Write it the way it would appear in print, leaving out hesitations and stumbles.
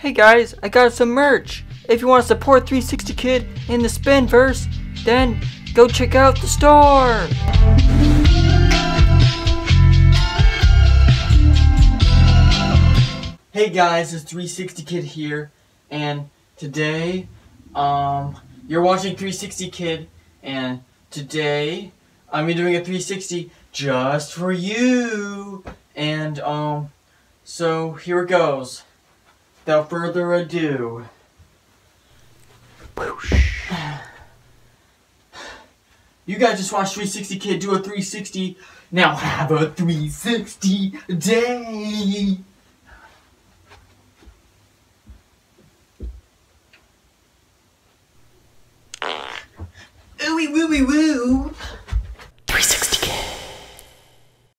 Hey guys, I got some merch. If you want to support 360 Kid in the Spinverse, then go check out the store. Hey guys, it's 360 Kid here, and today, you're watching 360 Kid, and today, I'm doing a 360 just for you, and, so here it goes. Without further ado. You guys just watched 360 Kid do a 360, now have a 360 day! Ooey wooey woo!